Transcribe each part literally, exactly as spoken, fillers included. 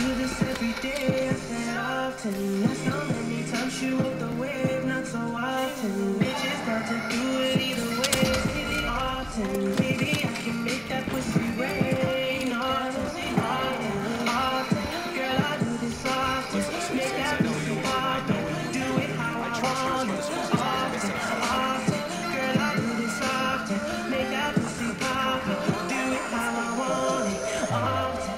do this every day, I said often. That's how many times you up the wave, not so often. Bitches got to do it either way, often. Maybe I can make that pussy rain, often, often, often. Girl, I do this often. Make that pussy pop and do it how I want it, often, often. Girl, I do this often. Make that pussy pop and do it how I want it, often.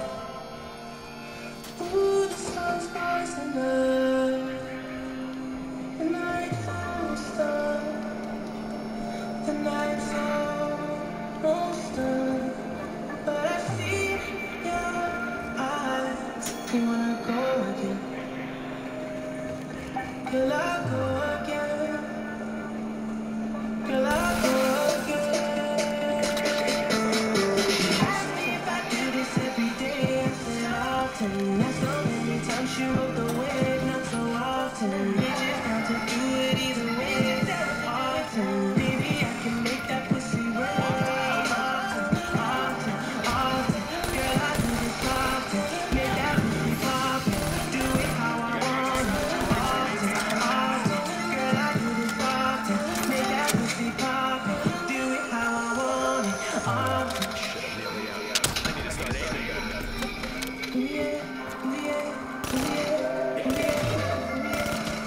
Ooh, the sun's rising up, the night almost done, the night's almost done, but I see your eyes, you wanna go again, girl, I go again, girl, I go again. Ask me if I do this every day, I said often. That's so many times you rode the wave, not so often. Bitches got to do it either way, often. Maybe I can make that pussy rain, often, often, often. Girl, I do this often. Make that pussy pop and do it how I want it, often, often. Girl, I do this often. Make that pussy pop and do it how I want it, often. Yeah, yeah, yeah, yeah.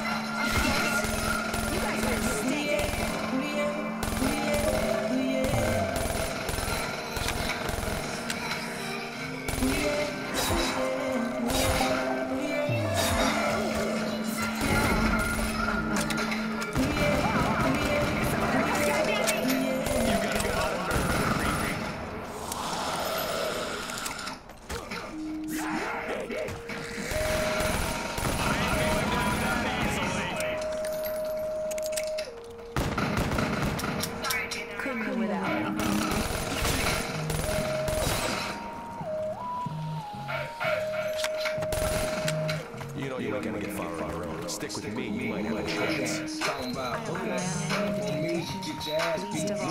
You know you're not gonna get far on your own. Stick with me, you might have a chance. Talking about who that for me, get your ass beat. You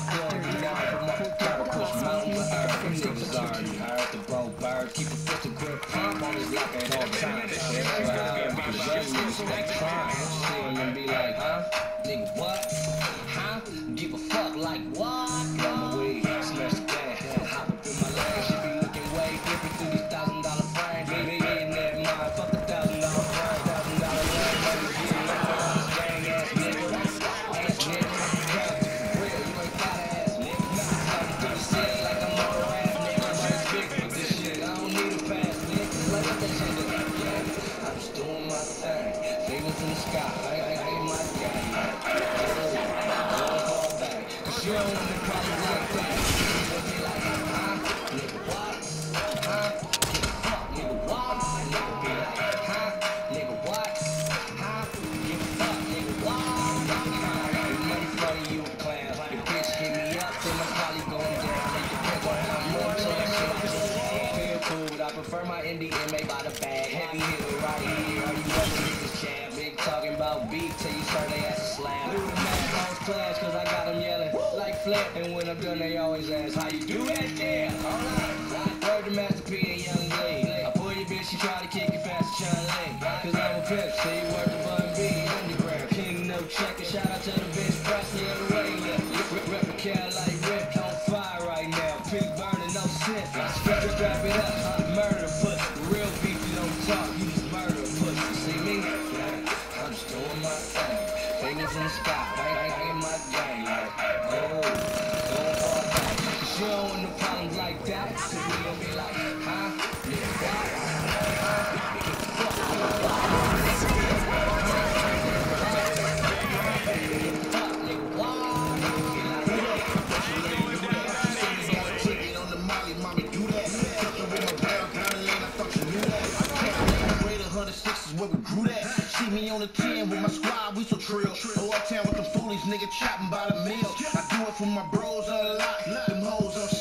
gotta push mountains, niggas already heard the bro bird. Keep a pistol grip, pump on his lock at all times. Because young niggas stay trying. See him and be like, huh? Nigga, what? Huh? Give a fuck like what? On the way, smash the gas, hop up in my lane. She be looking way different through these thousand dollar frames. Baby, in that mind, fuck the thousand dollar frame, thousand dollar ring, money, getting loud, gang ass nigga, ass nigga, grab it for real, you ain't got ass nigga. Talking through the city like I'm on a rap nigga. I'm just big with this shit, I don't need a pass nigga. Like what that shit look like, yeah. I'm just doing my thing, fingers in the sky, I ain't my guy. Cause you don't want me problems like that. You'll be like, huh? Nigga, what? Huh? Give a fuck, nigga, what? Nigga be like, huh? Nigga, what? Huh? Give a fuck, nigga, what? Huh? Ain't money for you, clown. Your bitch hit me up, then I'm probably going down. It depends on how much, so that shit I just feel cool, but I prefer my indie inmate by the bag. Heavy hitter right here, are you ever get this jab? Big talking about beef till you turn they ass a slab. Do the math on class, cause I got them yelling like Flip. And when I'm done, they always ask, how you do that? Yeah, alright. Word to Master P and Young Lee. I pull your bitch, she try to kick it past the Chun Lee. Cause I'm a pimp, so you work the Bun B underground. King no checker, shout out to the bitch Presley of the radio. Rip, rip a cat like Rip, on fire right now. Pig burning, no scent. Strap it, strap it up, murder pussy. Real beef, you don't talk, you just murder pussy. See me? I'm just doing my thing. Fingers in the sky, I ain't my gang. Like, oh, going far back. Cause you don't want no problems like that. So we gon' be like, huh? Nigga, what? Huh? Nigga, fuck. Nigga, what? Got a ticket on the molly, mommy, do that. Fuck her in my barrel, got a lane, I thought you knew that. Grade one hundred six is where we grew that. See me on the ten with my squad, we so trill. Go uptown with the foolies, nigga chopping by the mill. I do it for my bros on the lot, them hoes on